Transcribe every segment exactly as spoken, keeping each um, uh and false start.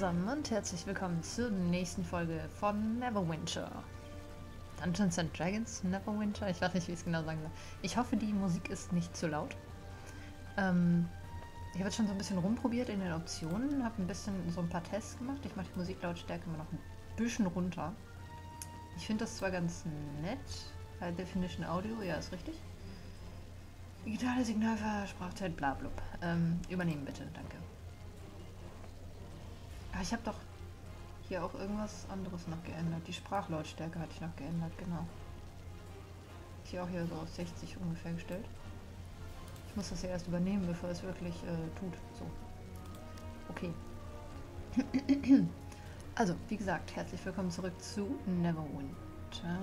zusammen und herzlich willkommen zur nächsten Folge von Neverwinter. Dungeons and Dragons Neverwinter? Ich weiß nicht, wie ich es genau sagen soll. Ich hoffe, die Musik ist nicht zu laut. Ähm, ich habe jetzt schon so ein bisschen rumprobiert in den Optionen, habe ein bisschen so ein paar Tests gemacht. Ich mache die Musiklautstärke immer noch ein bisschen runter. Ich finde das zwar ganz nett. High Definition Audio, ja, ist richtig. Digitale Signalverfahren, Sprachzeit, bla blub. Ähm, übernehmen bitte, danke. Aber ich habe doch hier auch irgendwas anderes noch geändert. Die Sprachlautstärke hatte ich noch geändert, genau. Ist hier auch hier so auf sechzig ungefähr gestellt. Ich muss das ja erst übernehmen, bevor es wirklich äh, tut. So. Okay. Also, wie gesagt, herzlich willkommen zurück zu Neverwinter.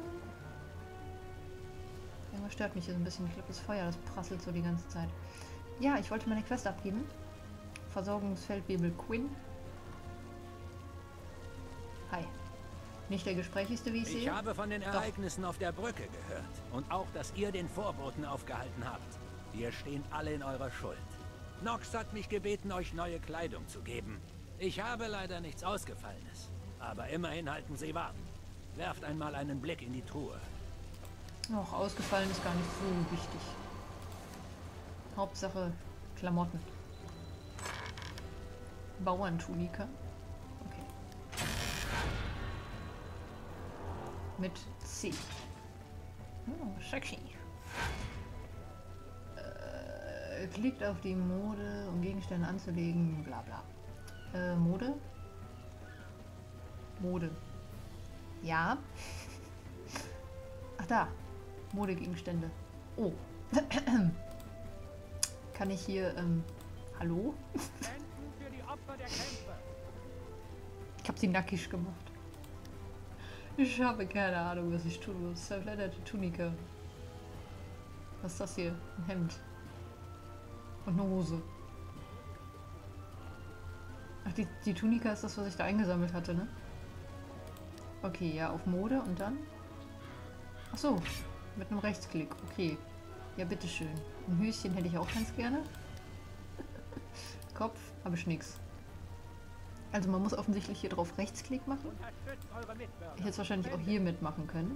Irgendwas stört mich hier so ein bisschen. Ich glaube, das Feuer, das prasselt so die ganze Zeit. Ja, ich wollte meine Quest abgeben. Versorgungsfeldwebel Quinn. Hi. Nicht der gesprächigste, wie ich, ich sehe. Ich habe von den Ereignissen Doch. auf der Brücke gehört. Und auch, dass ihr den Vorboten aufgehalten habt. Wir stehen alle in eurer Schuld. Nox hat mich gebeten, euch neue Kleidung zu geben. Ich habe leider nichts Ausgefallenes. Aber immerhin halten sie warm. Werft einmal einen Blick in die Truhe. Auch ausgefallen ist gar nicht so wichtig. Hauptsache Klamotten. Bauerntunika. Okay. Mit C. Oh, sexy. Äh, klickt auf die Mode, um Gegenstände anzulegen, bla bla. Äh, Mode? Mode. Ja. Ach da. Modegegenstände. Oh. Kann ich hier, ähm, hallo? Ich hab sie nackig gemacht. Ich habe keine Ahnung, was ich tun muss. Verfledderte Tunika. Was ist das hier? Ein Hemd. Und eine Hose. Ach, die, die Tunika ist das, was ich da eingesammelt hatte, ne? Okay, ja, auf Mode und dann? Ach so, mit einem Rechtsklick. Okay. Ja, bitteschön. Ein Höschen hätte ich auch ganz gerne. Kopf habe ich nix. Also man muss offensichtlich hier drauf Rechtsklick machen. Ich hätte es wahrscheinlich auch hier mitmachen können.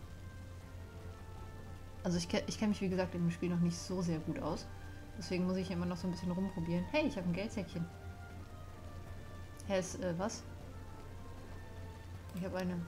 Also ich, ich kenne mich wie gesagt in dem Spiel noch nicht so sehr gut aus. Deswegen muss ich immer noch so ein bisschen rumprobieren. Hey, ich habe ein Geldsäckchen. Hä, ist, äh, was? Ich habe eine...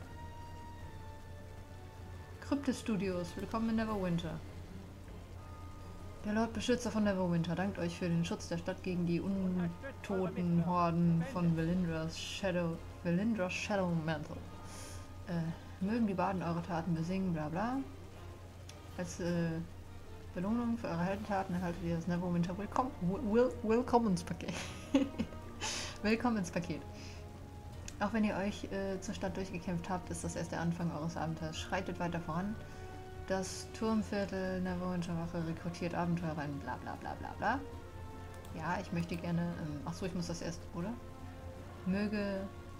Kryptis Studios, willkommen in Neverwinter. Der Lord Beschützer von Neverwinter dankt euch für den Schutz der Stadt gegen die untoten Horden von Valindra's Shadow, Valindra's Shadow Mantle. Äh, mögen die Baden eure Taten besingen, bla bla. Als äh, Belohnung für eure Heldentaten erhaltet ihr das Neverwinter Willkomm Will Willkommenspaket. Willkommenspaket. Auch wenn ihr euch äh, zur Stadt durchgekämpft habt, ist das erst der Anfang eures Abenteuers. Schreitet weiter voran. Das Turmviertel Neverwinter Wache rekrutiert Abenteurer in bla bla bla bla bla. Ja, ich möchte gerne... Ähm, Achso, ich muss das erst, oder? Möge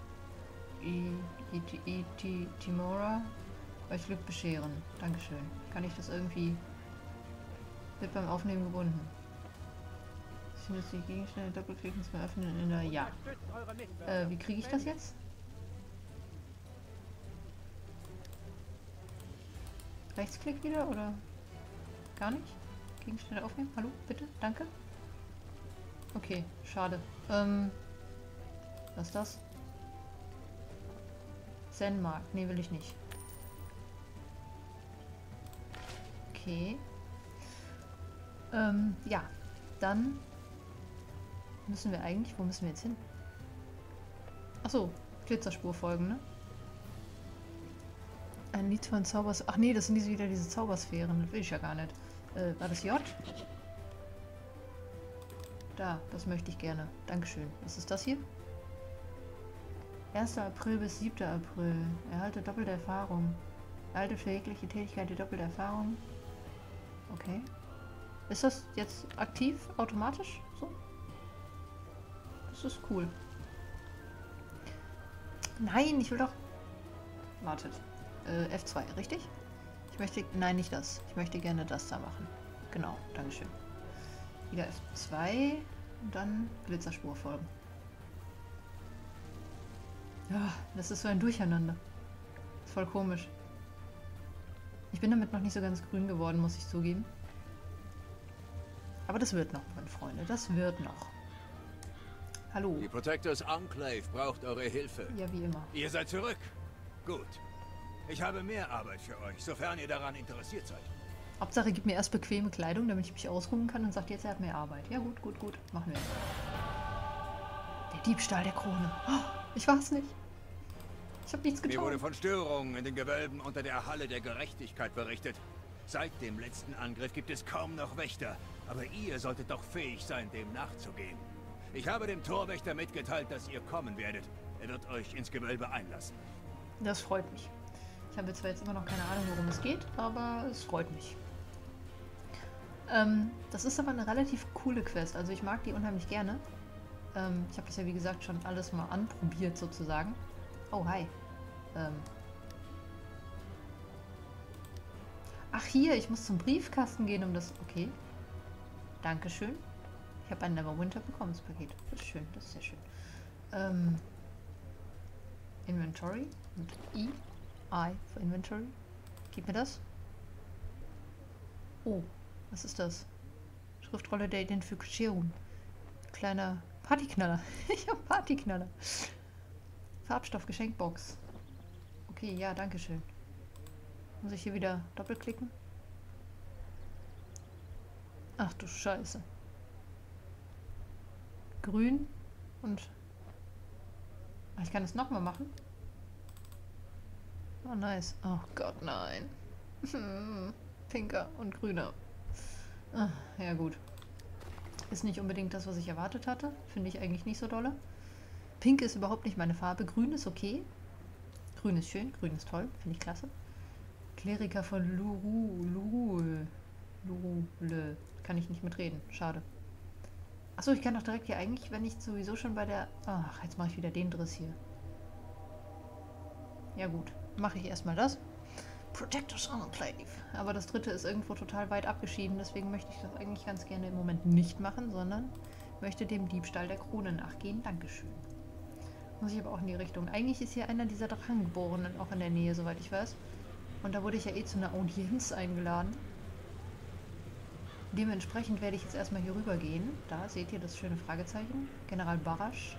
Timora euch Glück bescheren. Dankeschön. Kann ich das irgendwie... Wird beim Aufnehmen gebunden. Sind jetzt die Gegenstände doppelklicken zum Öffnen in der... Ja. Äh, wie kriege ich das jetzt? Rechtsklick wieder oder gar nicht? Gegenstände aufnehmen? Hallo? Bitte? Danke? Okay, schade. Ähm, was ist das? Zenmark. Ne, will ich nicht. Okay. Ähm, ja. Dann müssen wir eigentlich... Wo müssen wir jetzt hin? Achso, Glitzerspur folgen, ne? Ein Lied von Zaubers... Ach nee, das sind diese, wieder diese Zaubersphären. Das will ich ja gar nicht. Äh, war das J? Da, das möchte ich gerne. Dankeschön. Was ist das hier? erster April bis siebter April. Erhalte doppelte Erfahrung. Erhalte für jegliche Tätigkeit die doppelte Erfahrung. Okay. Ist das jetzt aktiv, automatisch? So? Das ist cool. Nein, ich will doch... Wartet. Äh, F zwei, richtig? Ich möchte... Nein, nicht das. Ich möchte gerne das da machen. Genau, Dankeschön. Wieder F zwei und dann Glitzerspur folgen. Ja, das ist so ein Durcheinander. Ist voll komisch. Ich bin damit noch nicht so ganz grün geworden, muss ich zugeben. Aber das wird noch, meine Freunde. Das wird noch. Hallo. Die Protectors Enclave braucht eure Hilfe. Ja, wie immer. Ihr seid zurück. Gut. Ich habe mehr Arbeit für euch, sofern ihr daran interessiert seid. Hauptsache, gib mir erst bequeme Kleidung, damit ich mich ausruhen kann und sagt jetzt, er hat mehr Arbeit. Ja gut, gut, gut. Machen wir. Der Diebstahl der Krone. Oh, ich war's nicht. Ich habe nichts getan. Mir wurde von Störungen in den Gewölben unter der Halle der Gerechtigkeit berichtet. Seit dem letzten Angriff gibt es kaum noch Wächter. Aber ihr solltet doch fähig sein, dem nachzugehen. Ich habe dem Torwächter mitgeteilt, dass ihr kommen werdet. Er wird euch ins Gewölbe einlassen. Das freut mich. Ich habe zwar jetzt immer noch keine Ahnung, worum es geht, aber es freut mich. Ähm, das ist aber eine relativ coole Quest. Also ich mag die unheimlich gerne. Ähm, ich habe das ja wie gesagt schon alles mal anprobiert sozusagen. Oh, hi. Ähm. Ach hier, ich muss zum Briefkasten gehen, um das... Okay. Dankeschön. Ich habe ein Neverwinter bekommen, das Paket. Das ist schön, das ist sehr schön. Ähm, Inventory mit I. I für Inventory. Gib mir das. Oh, was ist das? Schriftrolle der Identifikation. Kleiner Partyknaller. Ich habe Partyknaller. Farbstoff, Geschenkbox. Okay, ja, danke schön. Muss ich hier wieder doppelklicken? Ach du Scheiße. Grün und... Ach, ich kann es nochmal machen. Oh, nice. Oh Gott, nein. Pinker und grüner. Ah, ja gut. Ist nicht unbedingt das, was ich erwartet hatte. Finde ich eigentlich nicht so dolle. Pink ist überhaupt nicht meine Farbe. Grün ist okay. Grün ist schön. Grün ist toll. Finde ich klasse. Kleriker von Luru. Luru. Lurule. Kann ich nicht mitreden. Schade. Achso, ich kann doch direkt hier eigentlich, wenn ich sowieso schon bei der... Ach, jetzt mache ich wieder den Driss hier. Ja gut. Mache ich erstmal das. Protectors Enclave. Aber das dritte ist irgendwo total weit abgeschieden, deswegen möchte ich das eigentlich ganz gerne im Moment nicht machen, sondern möchte dem Diebstahl der Krone nachgehen. Dankeschön. Muss ich aber auch in die Richtung. Eigentlich ist hier einer dieser Drachengeborenen auch in der Nähe, soweit ich weiß. Und da wurde ich ja eh zu einer Audienz eingeladen. Dementsprechend werde ich jetzt erstmal hier rüber gehen. Da seht ihr das schöne Fragezeichen. General Barasch.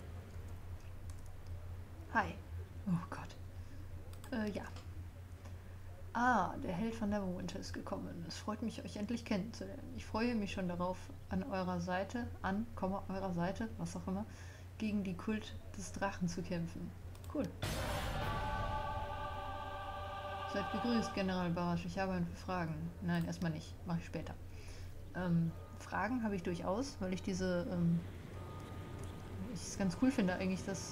Hi. Oh Gott. Äh, ja. Ah, der Held von Neverwinter ist gekommen. Es freut mich, euch endlich kennenzulernen. Ich freue mich schon darauf, an eurer Seite, an, Komma, eurer Seite, was auch immer, gegen die Kult des Drachen zu kämpfen. Cool. Seid gegrüßt, General Barasch. Ich habe ein paar Fragen. Nein, erstmal nicht. Mache ich später. Ähm, Fragen habe ich durchaus, weil ich diese, ähm, ich es ganz cool finde eigentlich, dass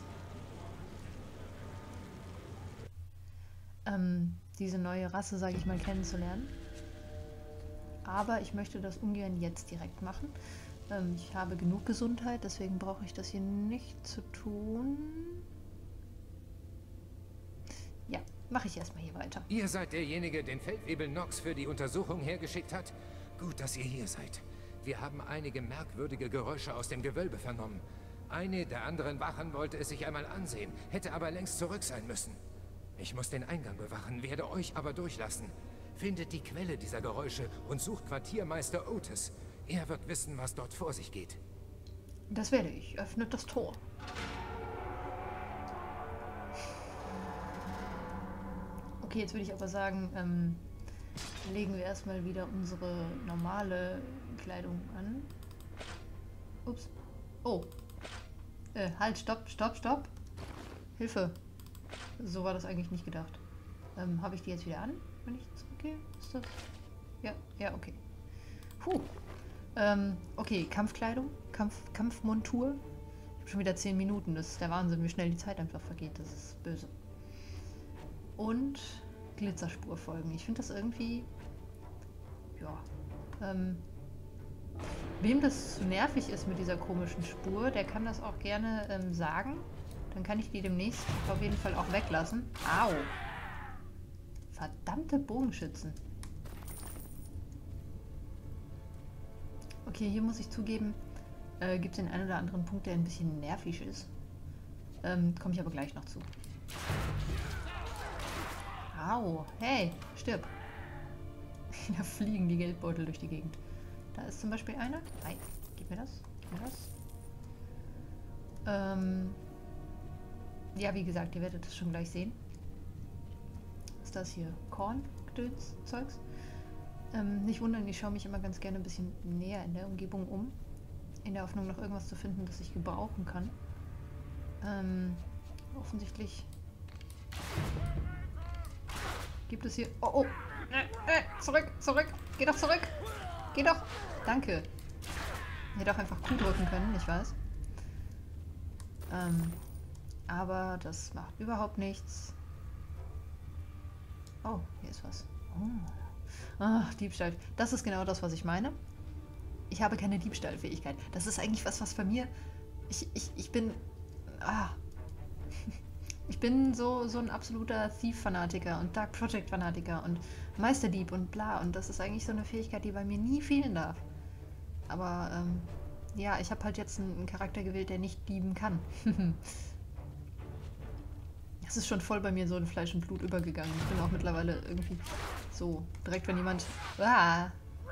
ähm, diese neue Rasse, sage ich mal, kennenzulernen. Aber ich möchte das ungern jetzt direkt machen. Ähm, ich habe genug Gesundheit, deswegen brauche ich das hier nicht zu tun. Ja, mache ich erstmal hier weiter. Ihr seid derjenige, den Feldwebel Nox für die Untersuchung hergeschickt hat? Gut, dass ihr hier seid. Wir haben einige merkwürdige Geräusche aus dem Gewölbe vernommen. Eine der anderen Wachen wollte es sich einmal ansehen, hätte aber längst zurück sein müssen. Ich muss den Eingang bewachen, werde euch aber durchlassen. Findet die Quelle dieser Geräusche und sucht Quartiermeister Otis. Er wird wissen, was dort vor sich geht. Das werde ich. Öffnet das Tor. Okay, jetzt würde ich aber sagen, ähm, legen wir erstmal wieder unsere normale Kleidung an. Ups. Oh. Äh, halt, stopp, stopp, stopp. Hilfe. So war das eigentlich nicht gedacht. Ähm, habe ich die jetzt wieder an, wenn ich zurückgehe? Ist das? Ja, ja, okay. Puh. Ähm, okay, Kampfkleidung, Kampf, Kampfmontur. Ich habe schon wieder zehn Minuten. Das ist der Wahnsinn, wie schnell die Zeit einfach vergeht. Das ist böse. Und Glitzerspur folgen. Ich finde das irgendwie... Ja. Ähm, wem das zu nervig ist mit dieser komischen Spur, der kann das auch gerne ähm, sagen. Dann kann ich die demnächst auf jeden Fall auch weglassen. Au! Verdammte Bogenschützen. Okay, hier muss ich zugeben, äh, gibt es den einen oder anderen Punkt, der ein bisschen nervig ist. Ähm, komme ich aber gleich noch zu. Au, hey, stirb. Da fliegen die Geldbeutel durch die Gegend. Da ist zum Beispiel einer. Nein, gib mir das, gib mir das. Ähm, ja, wie gesagt, ihr werdet das schon gleich sehen. Was ist das hier? Korn, Gedöns, Zeugs? Ähm, nicht wundern, ich schaue mich immer ganz gerne ein bisschen näher in der Umgebung um. In der Hoffnung, noch irgendwas zu finden, das ich gebrauchen kann. Ähm, offensichtlich gibt es hier... Oh, oh! Äh, äh, zurück, zurück! Geh doch zurück! Geh doch! Danke! Ich hätte auch einfach Q drücken können, ich weiß. Ähm, aber das macht überhaupt nichts. Oh, hier ist was. Oh. Ah, Diebstahl. Das ist genau das, was ich meine. Ich habe keine Diebstahlfähigkeit. Das ist eigentlich was, was bei mir... Ich, ich, ich bin... Ah. Ich bin so, so ein absoluter Thief-Fanatiker und Dark Project-Fanatiker und Meisterdieb und bla. Und das ist eigentlich so eine Fähigkeit, die bei mir nie fehlen darf. Aber, ähm, ja, ich habe halt jetzt einen, einen Charakter gewählt, der nicht dieben kann. Das ist schon voll bei mir so in Fleisch und Blut übergegangen. Ich bin auch mittlerweile irgendwie so, direkt wenn jemand... Ah.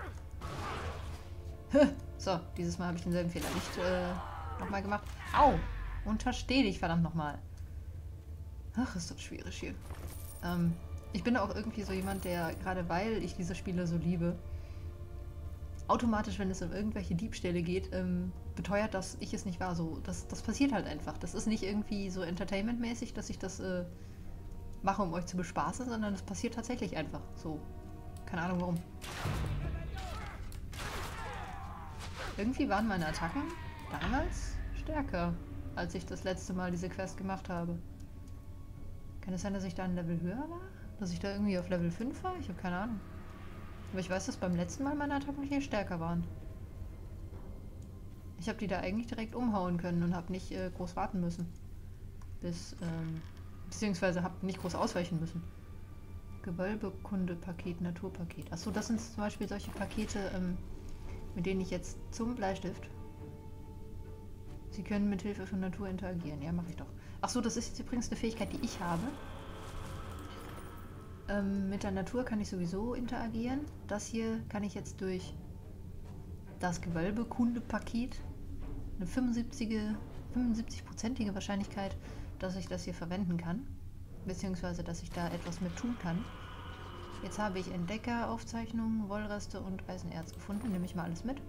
So, dieses Mal habe ich denselben Fehler nicht äh, nochmal gemacht. Au! Untersteh dich, verdammt nochmal. Ach, ist das schwierig hier. Ähm, ich bin auch irgendwie so jemand, der, gerade weil ich diese Spiele so liebe, automatisch, wenn es um irgendwelche Diebstähle geht, ähm, beteuert, dass ich es nicht war. So, das, das passiert halt einfach. Das ist nicht irgendwie so entertainmentmäßig, dass ich das äh, mache, um euch zu bespaßen, sondern das passiert tatsächlich einfach. So, keine Ahnung warum. Irgendwie waren meine Attacken damals stärker, als ich das letzte Mal diese Quest gemacht habe. Kann es sein, dass ich da ein Level höher war? Dass ich da irgendwie auf Level fünf war? Ich habe keine Ahnung. Aber ich weiß, dass beim letzten Mal meine Attacken hier stärker waren. Ich habe die da eigentlich direkt umhauen können und habe nicht äh, groß warten müssen. Bis, ähm, beziehungsweise habe nicht groß ausweichen müssen. Gewölbekunde-Paket, Naturpaket. Achso, das sind zum Beispiel solche Pakete, ähm, mit denen ich jetzt zum Bleistift... Sie können mit Hilfe von Natur interagieren. Ja, mache ich doch. Achso, das ist jetzt übrigens eine Fähigkeit, die ich habe. Ähm, mit der Natur kann ich sowieso interagieren. Das hier kann ich jetzt durch das Gewölbekunde-Paket, eine fünfundsiebzig-prozentige Wahrscheinlichkeit, dass ich das hier verwenden kann. Beziehungsweise, dass ich da etwas mit tun kann. Jetzt habe ich Entdeckeraufzeichnungen, Wollreste und Eisenerz gefunden. Nehme ich mal alles mit.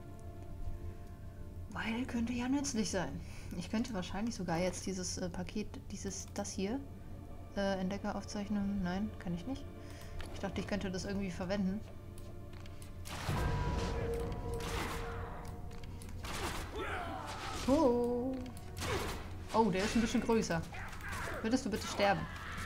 Weil könnte ja nützlich sein. Ich könnte wahrscheinlich sogar jetzt dieses äh, Paket, dieses, das hier, äh, Entdeckeraufzeichnung, nein, kann ich nicht. Ich dachte, ich könnte das irgendwie verwenden. Oh, oh, der ist ein bisschen größer. Würdest du bitte sterben?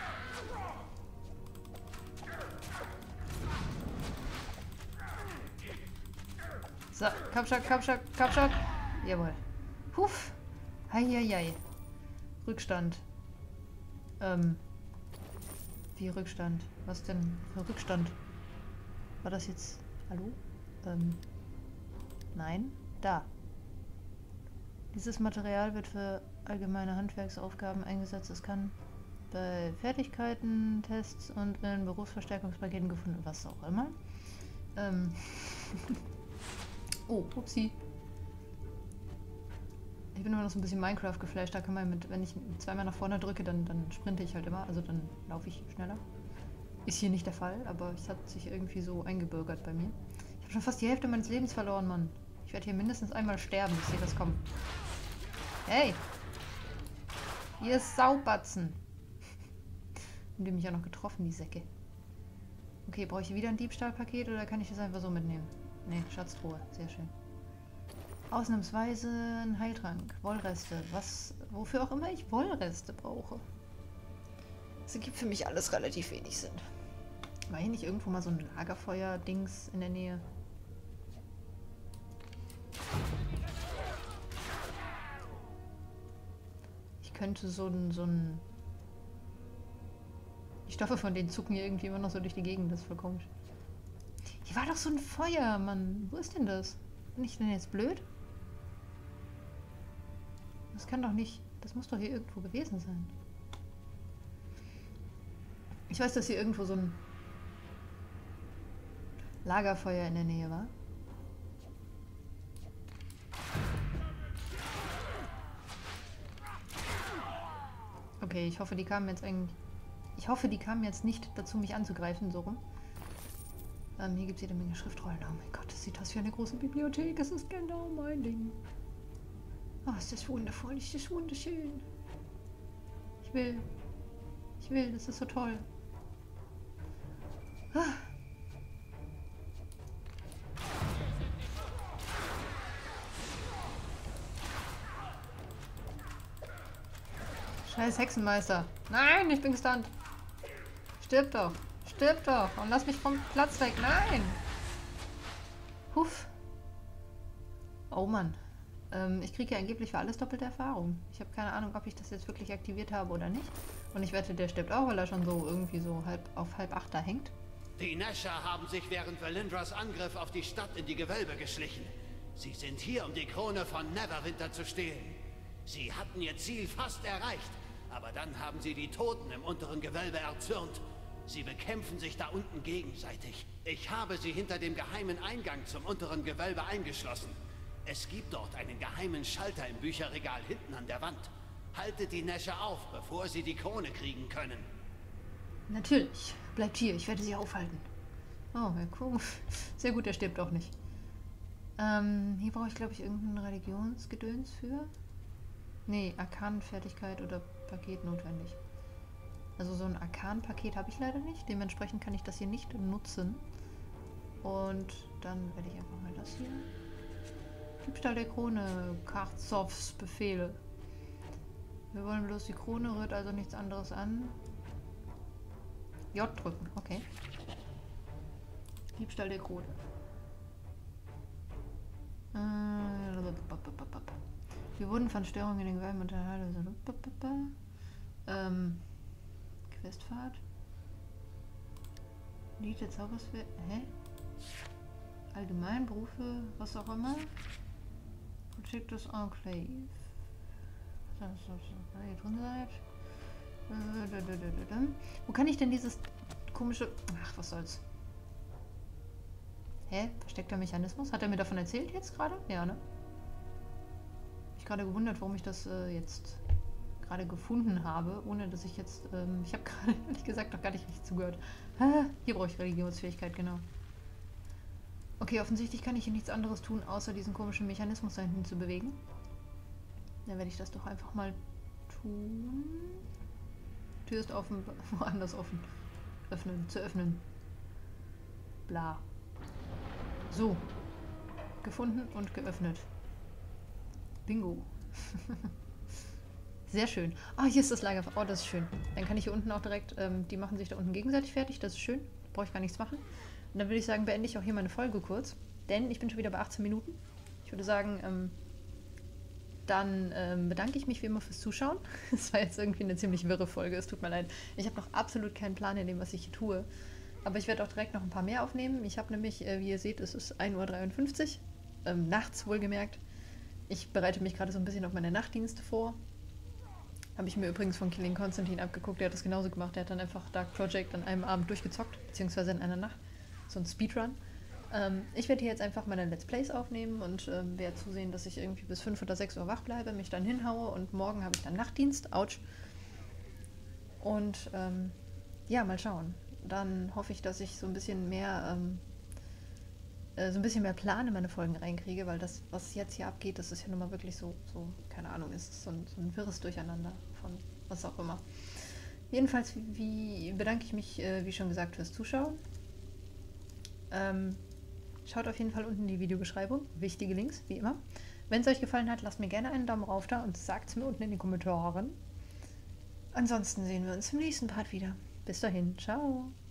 So, komm schon, komm schon, komm schon. Jawohl. Huf. Heieiei. Rückstand. Ähm. Wie Rückstand? Was denn für Rückstand? War das jetzt... Hallo? Ähm. Nein. Da. Dieses Material wird für allgemeine Handwerksaufgaben eingesetzt. Es kann bei Fertigkeiten, Tests und in Berufsverstärkungspaketen gefunden, was auch immer. Ähm. Oh, upsie. Ich bin immer noch so ein bisschen Minecraft geflasht. Da kann man mit, wenn ich zweimal nach vorne drücke, dann, dann sprinte ich halt immer. Also dann laufe ich schneller. Ist hier nicht der Fall, aber es hat sich irgendwie so eingebürgert bei mir. Ich habe schon fast die Hälfte meines Lebens verloren, Mann. Ich werde hier mindestens einmal sterben. Ich sehe das kommen. Hey! Ihr Saubatzen! Haben die mich ja noch getroffen, die Säcke. Okay, brauche ich wieder ein Diebstahlpaket oder kann ich das einfach so mitnehmen? Ne, Schatztruhe. Sehr schön. Ausnahmsweise ein Heiltrank. Wollreste. Was, wofür auch immer ich Wollreste brauche. Das ergibt für mich alles relativ wenig Sinn. War hier nicht irgendwo mal so ein Lagerfeuer-Dings in der Nähe? Ich könnte so ein, so ein... Die Stoffe von denen zucken hier irgendwie immer noch so durch die Gegend. Das ist voll komisch. Hier war doch so ein Feuer, Mann. Wo ist denn das? Bin ich denn jetzt blöd? Das kann doch nicht... Das muss doch hier irgendwo gewesen sein. Ich weiß, dass hier irgendwo so ein Lagerfeuer in der Nähe war. Okay, ich hoffe, die kamen jetzt eigentlich... Ich hoffe, die kamen jetzt nicht dazu, mich anzugreifen, so rum. Ähm, hier gibt es jede Menge Schriftrollen. Oh mein Gott, das sieht aus wie eine große Bibliothek. Es ist genau mein Ding. Oh, ist das wundervoll. Ist das wunderschön. Ich will. Ich will, das ist so toll. Ah. Scheiß Hexenmeister. Nein, ich bin gestunt. Stirb doch. Stirb doch. Und lass mich vom Platz weg. Nein. Huff. Oh Mann. Ähm, ich kriege ja angeblich für alles doppelte Erfahrung. Ich habe keine Ahnung, ob ich das jetzt wirklich aktiviert habe oder nicht. Und ich wette, der stirbt auch, weil er schon so irgendwie so halb auf halb acht da hängt. Die Nescher haben sich während Valindras Angriff auf die Stadt in die Gewölbe geschlichen. Sie sind hier, um die Krone von Neverwinter zu stehlen. Sie hatten ihr Ziel fast erreicht, aber dann haben sie die Toten im unteren Gewölbe erzürnt. Sie bekämpfen sich da unten gegenseitig. Ich habe sie hinter dem geheimen Eingang zum unteren Gewölbe eingeschlossen. Es gibt dort einen geheimen Schalter im Bücherregal hinten an der Wand. Haltet die Nescher auf, bevor sie die Krone kriegen können. Natürlich. Bleibt hier, ich werde sie aufhalten. Oh, ja, cool. Sehr gut, er stirbt auch nicht. Ähm, hier brauche ich, glaube ich, irgendein Religionsgedöns für. Nee, Arkanfertigkeit oder Paket notwendig. Also so ein Arkan-Paket habe ich leider nicht. Dementsprechend kann ich das hier nicht nutzen. Und dann werde ich einfach mal das hier. Diebstahl der Krone. Karzovs Befehle. Wir wollen bloß die Krone, rührt also nichts anderes an. J drücken, okay. Diebstahl der Krone. Wir wurden von Störungen in den Gewölben unterhalten. Ähm. Questfahrt. Lied der Zaubersphäre. Hä? Allgemein, Berufe, was auch immer. Protectors Enclave. Das ist, was ihr drin seid. Wo kann ich denn dieses komische... Ach, was soll's. Hä? Versteckter Mechanismus? Hat er mir davon erzählt jetzt gerade? Ja, ne? Ich gerade gewundert, warum ich das äh, jetzt gerade gefunden habe, ohne dass ich jetzt... Ähm, ich habe gerade, ehrlich gesagt, noch gar nicht richtig zugehört. Ah, hier brauche ich Religionsfähigkeit, genau. Okay, offensichtlich kann ich hier nichts anderes tun, außer diesen komischen Mechanismus da hinten zu bewegen. Dann werde ich das doch einfach mal tun. Tür ist offen, woanders offen. Öffnen, zu öffnen. Bla. So. Gefunden und geöffnet. Bingo. Sehr schön. Ah, hier ist das Lager. Oh, das ist schön. Dann kann ich hier unten auch direkt, ähm, die machen sich da unten gegenseitig fertig. Das ist schön. Brauche ich gar nichts machen. Und dann würde ich sagen, beende ich auch hier meine Folge kurz. Denn ich bin schon wieder bei achtzehn Minuten. Ich würde sagen, ähm, dann ähm, bedanke ich mich wie immer fürs Zuschauen. Es war jetzt irgendwie eine ziemlich wirre Folge. Es tut mir leid. Ich habe noch absolut keinen Plan in dem, was ich hier tue. Aber ich werde auch direkt noch ein paar mehr aufnehmen. Ich habe nämlich, äh, wie ihr seht, es ist ein Uhr dreiundfünfzig. Ähm, nachts wohlgemerkt. Ich bereite mich gerade so ein bisschen auf meine Nachtdienste vor. Habe ich mir übrigens von Killing Constantine abgeguckt. Der hat das genauso gemacht. Der hat dann einfach Dark Project an einem Abend durchgezockt. Beziehungsweise in einer Nacht. So ein Speedrun. Ähm, ich werde hier jetzt einfach meine Let's Plays aufnehmen und ähm, werde zusehen, dass ich irgendwie bis fünf oder sechs Uhr wach bleibe, mich dann hinhaue und morgen habe ich dann Nachtdienst. Autsch. Und ähm, ja, mal schauen. Dann hoffe ich, dass ich so ein bisschen mehr ähm, äh, so ein bisschen mehr Plan in meine Folgen reinkriege, weil das, was jetzt hier abgeht, das ist ja nun mal wirklich so, so keine Ahnung, ist so ein, so ein wirres Durcheinander von was auch immer. Jedenfalls wie, bedanke ich mich, äh, wie schon gesagt, fürs Zuschauen. Ähm, schaut auf jeden Fall unten in die Videobeschreibung. Wichtige Links, wie immer. Wenn es euch gefallen hat, lasst mir gerne einen Daumen rauf da und sagt es mir unten in den Kommentaren. Ansonsten sehen wir uns im nächsten Part wieder. Bis dahin, ciao.